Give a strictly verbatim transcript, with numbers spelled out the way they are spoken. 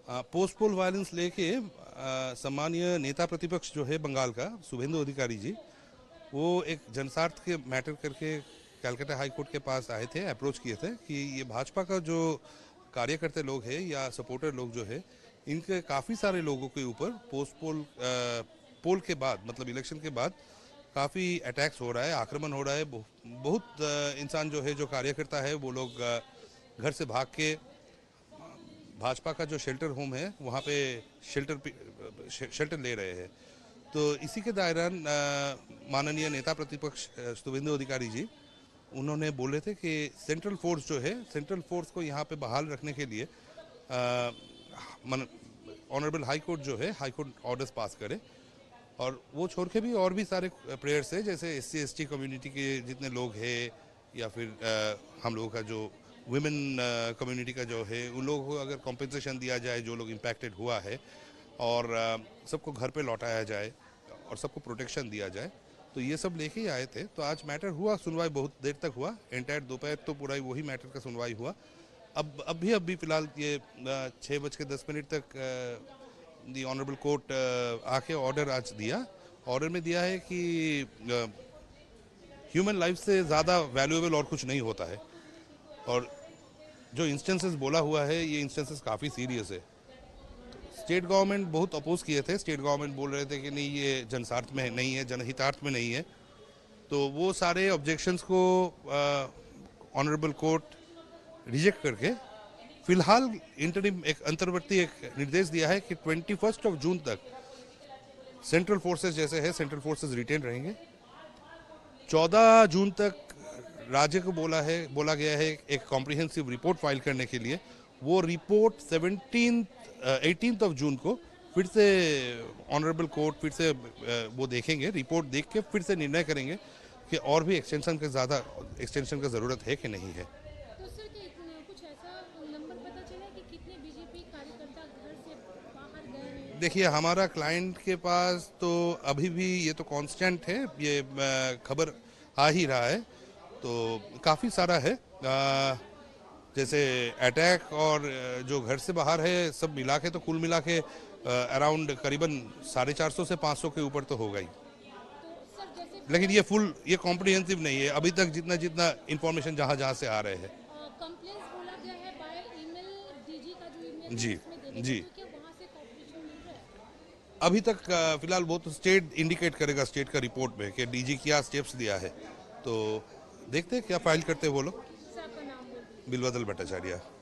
Post पोल violence लेके आ, सम्मानीय नेता प्रतिपक्ष जो है बंगाल का शुभेंदु अधिकारी जी, वो एक जनस्वार्थ के मैटर करके कलकत्ता हाई कोर्ट के पास आए थे, अप्रोच किए थे कि ये भाजपा का जो कार्यकर्ता लोग हैं या सपोर्टर लोग जो है, इनके काफ़ी सारे लोगों के ऊपर पोस्ट पोल आ, पोल के बाद, मतलब इलेक्शन के बाद काफ़ी अटैक्स हो रहा है, आक्रमण हो रहा है। बहुत इंसान जो है, जो कार्यकर्ता है, वो लोग घर से भाग के भाजपा का जो शेल्टर होम है वहाँ पे शेल्टर शेल्टर ले रहे हैं। तो इसी के दौरान माननीय नेता प्रतिपक्ष शुभेंदु अधिकारी जी उन्होंने बोले थे कि सेंट्रल फोर्स जो है, सेंट्रल फोर्स को यहाँ पे बहाल रखने के लिए ऑनरेबल हाई कोर्ट जो है, हाई कोर्ट ऑर्डर्स पास करे। और वो छोड़ के भी और भी सारे प्रेयर्स है, जैसे S C S T community के जितने लोग हैं, या फिर आ, हम लोगों का जो वुमेन कम्युनिटी का जो है, उन लोगों को अगर कॉम्पेंसेशन दिया जाए जो लोग इम्पैक्टेड हुआ है, और सबको घर पे लौटाया जाए और सबको प्रोटेक्शन दिया जाए। तो ये सब लेके ही आए थे। तो आज मैटर हुआ, सुनवाई बहुत देर तक हुआ, एंटायर दोपहर तो पूरा ही वही मैटर का सुनवाई हुआ। अब अभी अभी फिलहाल ये छः बज के दस मिनट तक दी ऑनरेबल कोर्ट आके ऑर्डर आज दिया। ऑर्डर में दिया है कि ह्यूमन लाइफ से ज़्यादा वैल्यूएबल और कुछ नहीं होता है, और जो इंस्टेंसेस बोला हुआ है ये इंस्टेंसेस काफ़ी सीरियस है। स्टेट गवर्नमेंट बहुत अपोज किए थे, स्टेट गवर्नमेंट बोल रहे थे कि नहीं, ये जनस्वार्थ में नहीं है, जनहितार्थ में नहीं है। तो वो सारे ऑब्जेक्शंस को ऑनरेबल कोर्ट रिजेक्ट करके फिलहाल इंटरिम एक अंतर्वर्ती एक निर्देश दिया है कि ट्वेंटी फर्स्ट ऑफ जून तक सेंट्रल फोर्सेस जैसे है, सेंट्रल फोर्सेस रिटेन रहेंगे। चौदह जून तक राज्य को बोला है बोला गया है एक कॉम्प्रिहेंसिव रिपोर्ट फाइल करने के लिए। वो report seventeen eighteenth of June को फिर से ऑनरेबल कोर्ट फिर से वो देखेंगे, रिपोर्ट देख के फिर से निर्णय करेंगे कि और भी एक्सटेंशन के ज़्यादा एक्सटेंशन की ज़रूरत है कि नहीं है। तो सर कुछ ऐसा नंबर पता चला कि कितने बीजेपी कार्यकर्ता घर से बाहर गए हैं? देखिए, हमारा क्लाइंट के पास तो अभी भी ये तो कांस्टेंट है, ये खबर आ ही रहा है, तो काफ़ी सारा है। आ, जैसे अटैक और जो घर से बाहर है, सब मिला के तो कुल मिला के अराउंड करीबन साढ़े चार सौ से पाँच सौ के ऊपर तो होगा ही। तो लेकिन ये फुल ये कॉम्प्रिहेंसिव नहीं है अभी तक, जितना जितना इंफॉर्मेशन जहाँ जहाँ से आ रहे हैं। कंप्लेंट्स बोला गया है बाय ईमेल, डीजी का जो ईमेल जी जी तो वहाँ से कॉपरेशन मिल रहा है? अभी तक फिलहाल वो तो स्टेट इंडिकेट करेगा, स्टेट का रिपोर्ट में कि डीजी क्या स्टेप्स दिया है। तो देखते हैं क्या फाइल करते हैं वो लोग। सर आपका नाम बोल दीजिए। बिलवदल भट्टाचार्य।